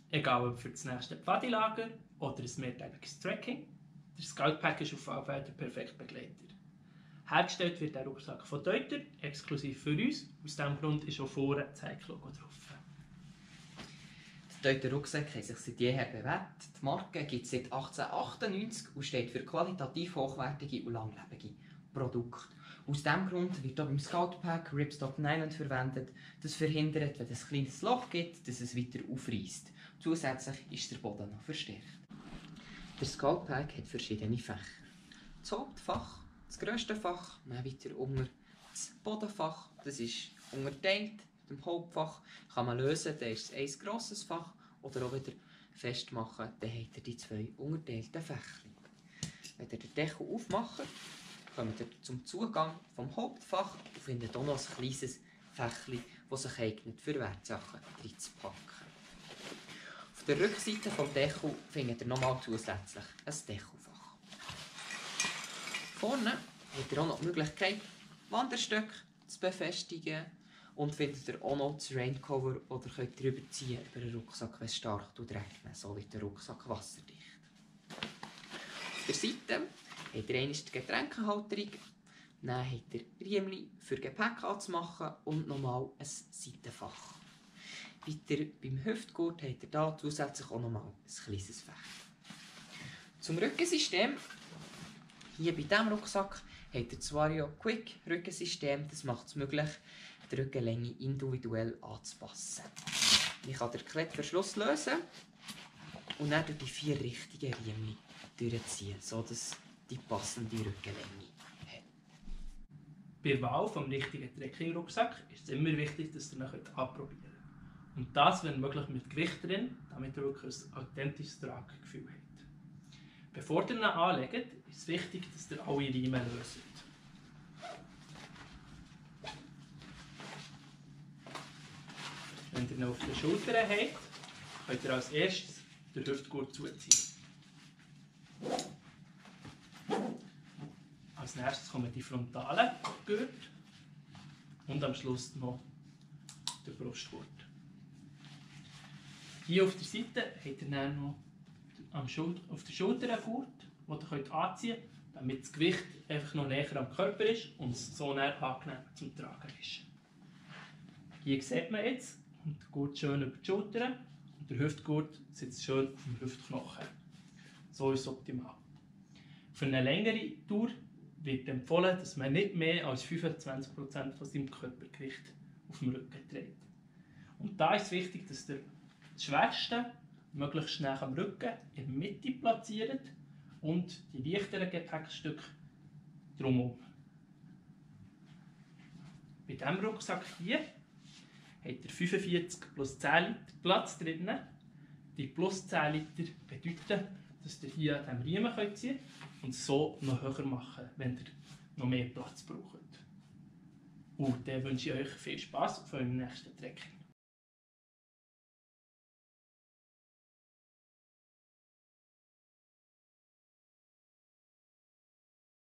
Egal ob für das nächste Pfadilager oder ein mehrtägiges Trekking, der Scoutpack ist auf jeden Fall der perfekte Begleiter. Hergestellt wird der Rucksack von Deuter, exklusiv für uns. Aus diesem Grund ist auch vorne das Heik-Logo drauf. Die Deuter Rucksäcke haben sich seit jeher bewährt. Die Marke gibt es seit 1898 und steht für qualitativ hochwertige und langlebige Produkte. Aus diesem Grund wird auch beim Scoutpack Ripstop Nylon verwendet. Das verhindert, wenn es ein kleines Loch gibt, dass es weiter aufreißt. Zusätzlich ist der Boden noch verstärkt. Der Scoutpack hat verschiedene Fächer. Das Hauptfach, das grösste Fach, dann weiter unter das Bodenfach, das ist unterteilt. Im Hauptfach kann man lösen, dann ist es ein grosses Fach oder auch wieder festmachen, dann habt ihr die zwei unterteilten Fächer. Wenn ihr den Deckel aufmacht, kommt ihr zum Zugang vom Hauptfach und findet auch noch ein kleines Fächchen, das sich eignet, für Wertsachen reinzupacken. Auf der Rückseite des Deckels findet ihr nochmal zusätzlich ein Deckelfach. Vorne habt ihr auch noch die Möglichkeit, Wanderstöcke zu befestigen und findet ihr auch noch das Raincover oder könnt drüber ziehen über den Rucksack, wenn es stark regnet. So wird der Rucksack wasserdicht. Auf der Seite habt ihr einmal die Getränkehalterung, dann habt ihr Riemchen für Gepäck anzumachen und nochmal ein Seitenfach. Weiter beim Hüftgurt habt ihr hier zusätzlich auch nochmal ein kleines Fach. Zum Rückensystem. Hier bei diesem Rucksack habt ihr das Vario Quick Rückensystem. Das macht es möglich, die Rückenlänge individuell anzupassen. Man kann den Klettverschluss lösen und dann durch die 4 richtigen Riemchen durchziehen, sodass die passende Rückenlänge hat. Bei der Wahl des richtigen Trekking-Rucksack ist es immer wichtig, dass ihr ihn anprobieren könnt. Und das, wenn möglich, mit Gewicht drin, damit ihr wirklich ein authentisches Traggefühl habt. Bevor ihr ihn anlegt, ist es wichtig, dass ihr alle Riemen löst. Wenn ihr ihn auf den Schultern habt, könnt ihr als erstes den Hüftgurt zuziehen. Als nächstes kommen die frontalen Gurte und am Schluss noch der Brustgurt. Hier auf der Seite habt ihr dann noch auf der Schulter einen Gurt, den ihr anziehen könnt, damit das Gewicht einfach noch näher am Körper ist und es so angenehm zum Tragen ist. Hier sieht man jetzt, und der Gurt schön über die Schultern und der Hüftgurt sitzt schön auf dem Hüftknochen. So ist es optimal. Für eine längere Tour wird empfohlen, dass man nicht mehr als 25% von seinem Körpergewicht auf dem Rücken trägt. Und da ist es wichtig, dass ihr das Schwerste möglichst schnell am Rücken in der Mitte platziert und die leichteren Gepäckstücke drumherum. Bei diesem Rucksack hier habt ihr 45 plus 10 Liter Platz drin. Die plus 10 Liter bedeuten, dass ihr hier an diesem Riemen ziehen könnt und so noch höher machen, wenn ihr noch mehr Platz braucht. Und dann wünsche ich euch viel Spass auf eurem nächsten Trekking.